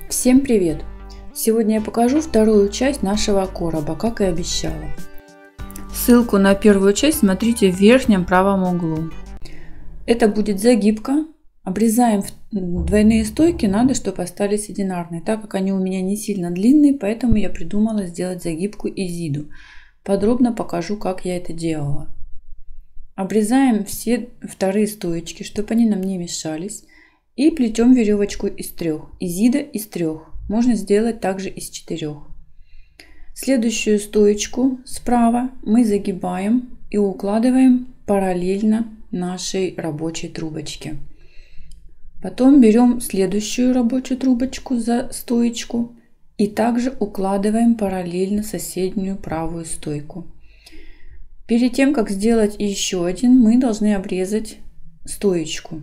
Всем привет! Сегодня я покажу вторую часть нашего короба, как и обещала. Ссылку на первую часть смотрите в верхнем правом углу. Это будет загибка. Обрезаем двойные стойки, надо, чтобы остались одинарные. Так как они у меня не сильно длинные, поэтому я придумала сделать загибку изиду. Подробно покажу, как я это делала. Обрезаем все вторые стоечки, чтобы они нам не мешались. И плетем веревочку из 3. Изида из 3. Можно сделать также из 4. Следующую стоечку справа мы загибаем и укладываем параллельно нашей рабочей трубочке. Потом берем следующую рабочую трубочку за стоечку и также укладываем параллельно соседнюю правую стойку. Перед тем, как сделать еще один, мы должны обрезать стоечку.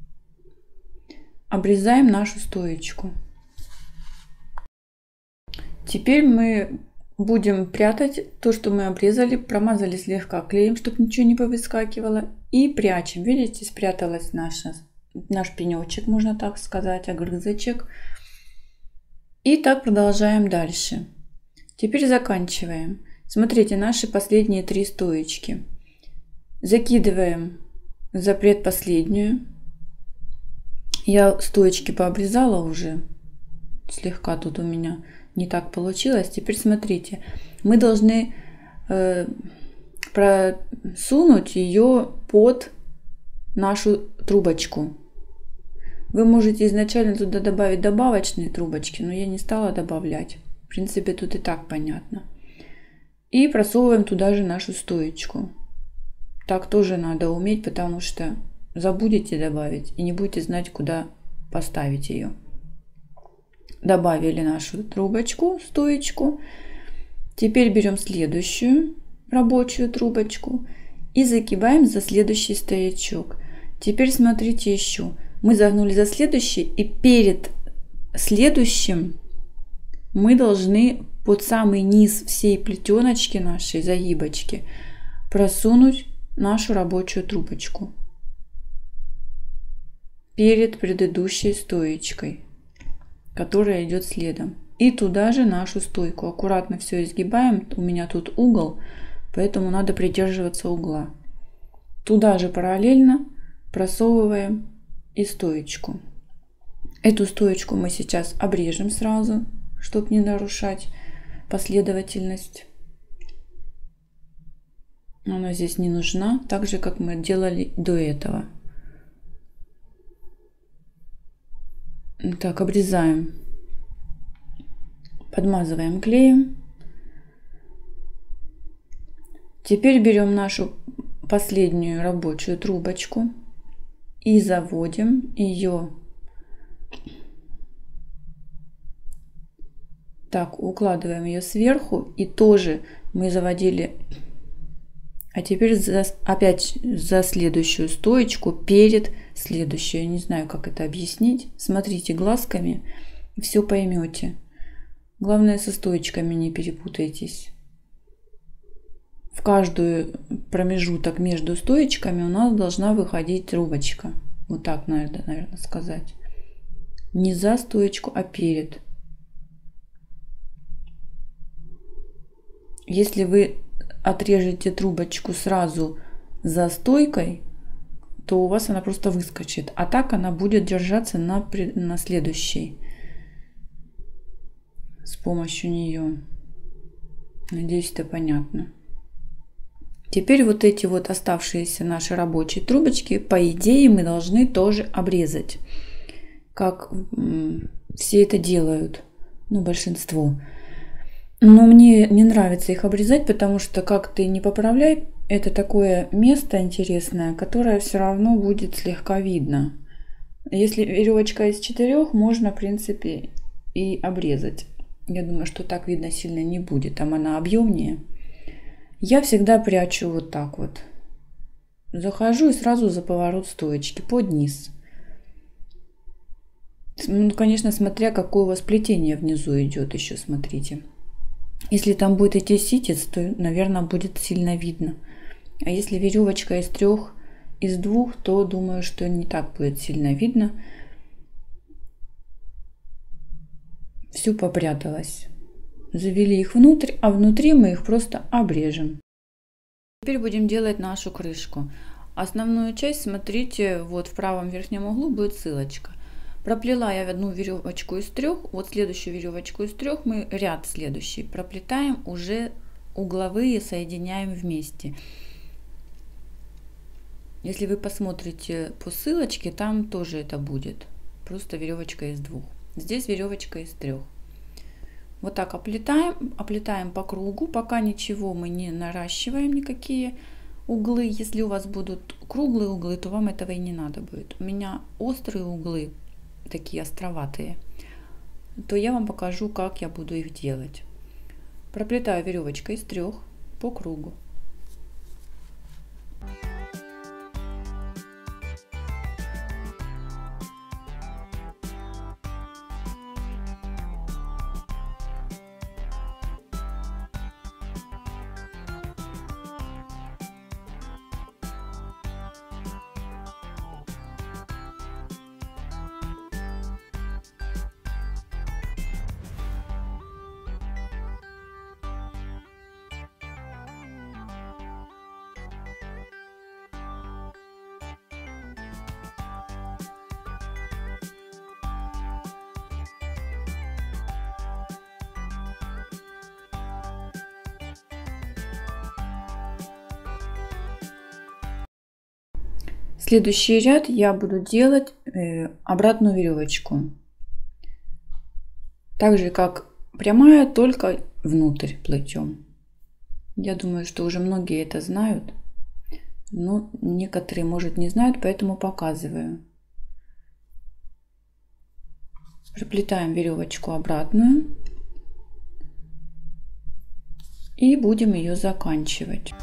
Обрезаем нашу стоечку. Теперь мы будем прятать то, что мы обрезали, промазали слегка клеем, чтобы ничего не повыскакивало, и прячем. Видите, спряталась наш пенечек, можно так сказать, огрызочек. И так продолжаем дальше. Теперь заканчиваем. Смотрите, наши последние 3 стоечки. Закидываем за предпоследнюю. Я стоечки пообрезала уже. Слегка тут у меня не так получилось. Теперь смотрите. Мы должны просунуть ее под нашу трубочку. Вы можете изначально туда добавить добавочные трубочки, но я не стала добавлять. В принципе, тут и так понятно. И просовываем туда же нашу стоечку. Так тоже надо уметь, потому что забудете добавить и не будете знать, куда поставить ее. Добавили нашу трубочку, стоечку. Теперь берем следующую рабочую трубочку и загибаем за следующий стоячок. Теперь смотрите еще. Мы загнули за следующий, и перед следующим мы должны под самый низ всей плетеночки нашей загибочки просунуть нашу рабочую трубочку перед предыдущей стоечкой, которая идет следом. И туда же нашу стойку. Аккуратно все изгибаем. У меня тут угол, поэтому надо придерживаться угла. Туда же параллельно просовываем и стоечку. Эту стоечку мы сейчас обрежем сразу, чтобы не нарушать последовательность. Она здесь не нужна, так же как мы делали до этого. Так, обрезаем, подмазываем клеем. Теперь берем нашу последнюю рабочую трубочку и заводим ее. Так, укладываем ее сверху, и тоже мы заводили. А теперь опять за следующую стоечку перед следующей. Я не знаю, как это объяснить. Смотрите глазками и все поймете. Главное, со стоечками не перепутайтесь. В каждую промежуток между стоечками у нас должна выходить трубочка. Вот так надо, наверное, сказать. Не за стоечку, а перед. Если вы отрежете трубочку сразу за стойкой, то у вас она просто выскочит. А так она будет держаться на следующей с помощью нее. Надеюсь, это понятно. Теперь вот эти вот оставшиеся наши рабочие трубочки, по идее, мы должны тоже обрезать. Как все это делают. Ну, большинство. Но мне не нравится их обрезать, потому что, как ты не поправляй, это такое место интересное, которое все равно будет слегка видно. Если веревочка из 4, можно, в принципе, и обрезать. Я думаю, что так видно сильно не будет, там она объемнее. Я всегда прячу вот так вот. Захожу и сразу за поворот стоечки, под низ. Ну, конечно, смотря какое у вас плетение внизу идет, еще смотрите. Если там будет идти ситец, то, наверное, будет сильно видно. А если веревочка из 3, из 2, то думаю, что не так будет сильно видно. все попряталось. Завели их внутрь, а внутри мы их просто обрежем. Теперь будем делать нашу крышку. Основную часть, смотрите, вот в правом верхнем углу будет ссылочка. Проплела я одну веревочку из 3, вот следующую веревочку из 3 мы ряд следующий проплетаем, уже угловые соединяем вместе. Если вы посмотрите по ссылочке, там тоже это будет, просто веревочка из 2. Здесь веревочка из 3. Вот так оплетаем по кругу, пока ничего мы не наращиваем, никакие углы. Если у вас будут круглые углы, то вам этого и не надо будет. У меня острые углы, такие островатые, то я вам покажу, как я буду их делать. Проплетаю веревочкой из 3 по кругу. Следующий ряд я буду делать обратную веревочку. Так же как прямая, только внутрь плетем. Я думаю, что уже многие это знают, но некоторые, может, не знают, поэтому показываю. Проплетаем веревочку обратную и будем ее заканчивать.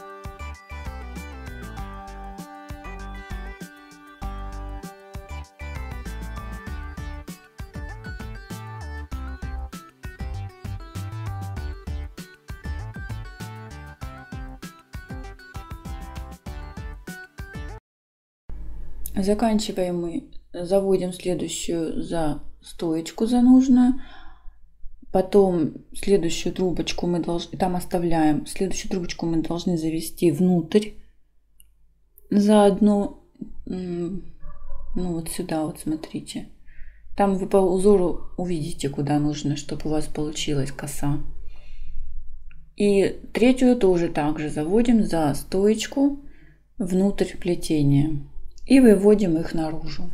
Заканчиваем мы, заводим следующую за стоечку за нужную, потом следующую трубочку мы должны, там оставляем, следующую трубочку мы должны завести внутрь, заодно, ну вот сюда вот смотрите, там вы по узору увидите, куда нужно, чтобы у вас получилась коса. И третью тоже также заводим за стоечку внутрь плетения. И выводим их наружу.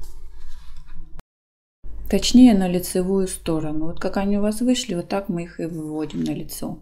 Точнее, на лицевую сторону. Вот как они у вас вышли, вот так мы их и выводим на лицо.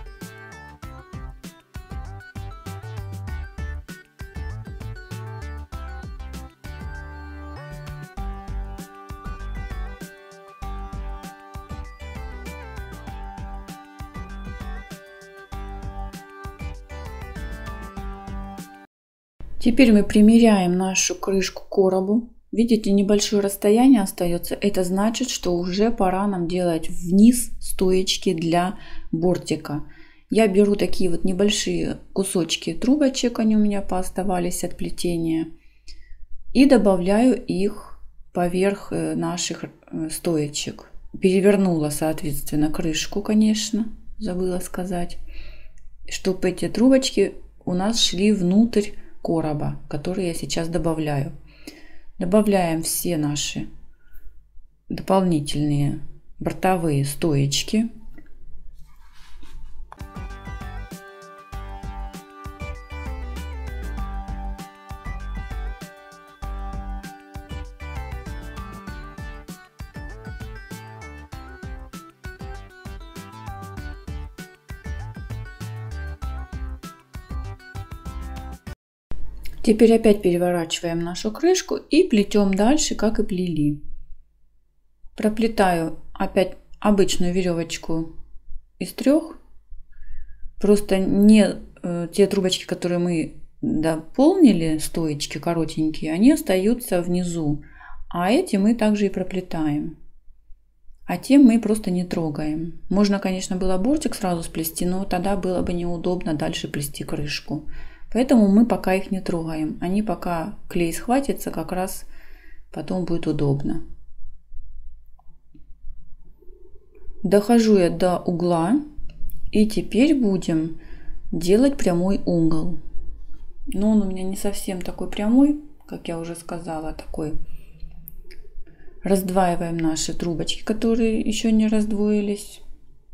Теперь мы примеряем нашу крышку к коробу. Видите, небольшое расстояние остается. Это значит, что уже пора нам делать вниз стоечки для бортика. Я беру такие вот небольшие кусочки трубочек, они у меня пооставались от плетения, и добавляю их поверх наших стоечек. Перевернула, соответственно, крышку, конечно, забыла сказать, чтобы эти трубочки у нас шли внутрь короба, который я сейчас добавляю. Добавляем все наши дополнительные бортовые стоечки. Теперь опять переворачиваем нашу крышку и плетем дальше, как и плели. Проплетаю опять обычную веревочку из 3. Просто не те трубочки, которые мы дополнили, стоечки коротенькие, они остаются внизу. А эти мы также и проплетаем. А те мы просто не трогаем. Можно, конечно, было бортик сразу сплести, но тогда было бы неудобно дальше плести крышку. Поэтому мы пока их не трогаем. Они пока клей схватится, как раз потом будет удобно. Дохожу я до угла, и теперь будем делать прямой угол. Но он у меня не совсем такой прямой, как я уже сказала, такой. Раздваиваем наши трубочки, которые еще не раздвоились.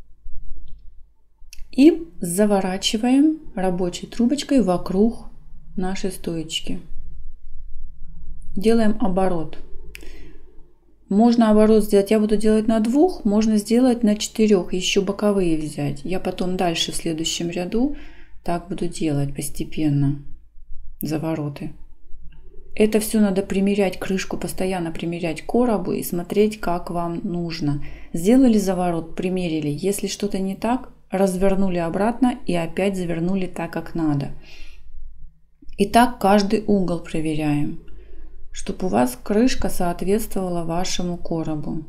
И заворачиваем рабочей трубочкой вокруг нашей стоечки. Делаем оборот. Можно оборот сделать, я буду делать на 2, можно сделать на 4, еще боковые взять. Я потом дальше в следующем ряду так буду делать постепенно завороты. Это все надо примерять, крышку постоянно примерять к коробу и смотреть, как вам нужно. Сделали заворот, примерили. Если что-то не так, развернули обратно и опять завернули так, как надо. И так каждый угол проверяем, чтобы у вас крышка соответствовала вашему коробу.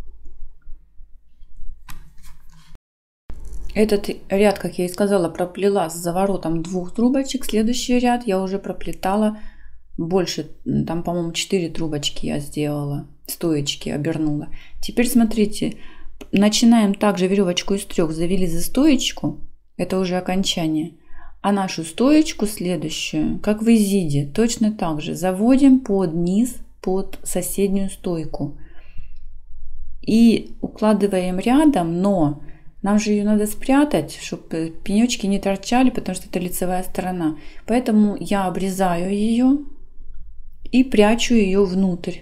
Этот ряд, как я и сказала, проплела с заворотом 2 трубочек. Следующий ряд я уже проплетала больше, там, по-моему, 4 трубочки я сделала, стоечки обернула. Теперь смотрите, начинаем также веревочку из 3, завели за стоечку, это уже окончание. А нашу стоечку следующую, как в изиде, точно так же заводим под низ, под соседнюю стойку. И укладываем рядом, но нам же ее надо спрятать, чтобы пенечки не торчали, потому что это лицевая сторона. Поэтому я обрезаю ее и прячу ее внутрь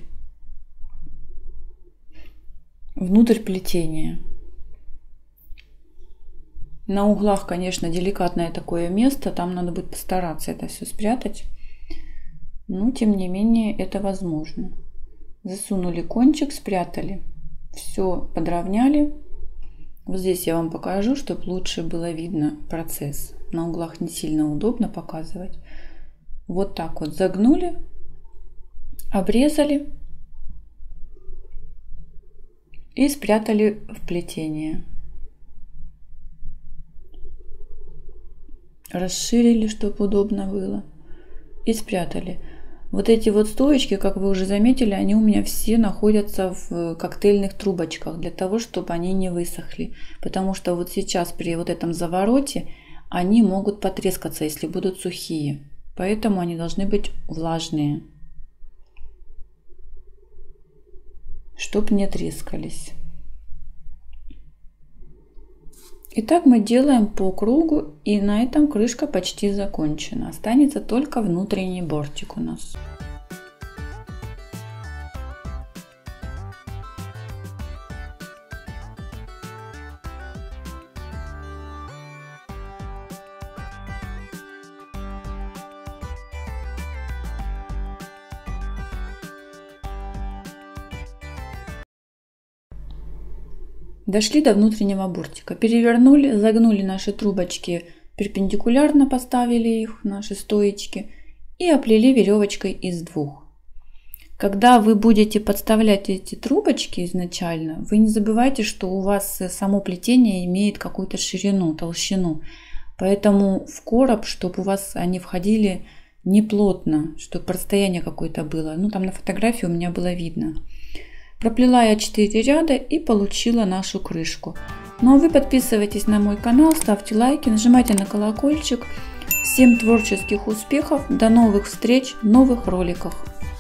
плетения. На углах, конечно, деликатное такое место, там надо будет постараться это все спрятать, но тем не менее это возможно. Засунули кончик, спрятали, все подровняли. Вот здесь я вам покажу, чтобы лучше было видно процесс. На углах не сильно удобно показывать. Вот так вот загнули, обрезали и спрятали в плетение. Расширили, чтобы удобно было, и спрятали. Вот эти вот стоечки, как вы уже заметили, они у меня все находятся в коктейльных трубочках, для того, чтобы они не высохли. Потому что вот сейчас при вот этом завороте они могут потрескаться, если будут сухие. Поэтому они должны быть влажные, чтобы не трескались. Итак, мы делаем по кругу, и на этом крышка почти закончена. Останется только внутренний бортик у нас. Дошли до внутреннего бортика, перевернули, загнули наши трубочки перпендикулярно, поставили их, наши стоечки, и оплели веревочкой из 2. Когда вы будете подставлять эти трубочки изначально, вы не забывайте, что у вас само плетение имеет какую-то ширину, толщину. Поэтому в короб, чтобы у вас они входили не плотно, чтобы расстояние какое-то было. Ну, там на фотографии у меня было видно. Проплела я 4 ряда и получила нашу крышку. Ну а вы подписывайтесь на мой канал, ставьте лайки, нажимайте на колокольчик. Всем творческих успехов, до новых встреч в новых роликах.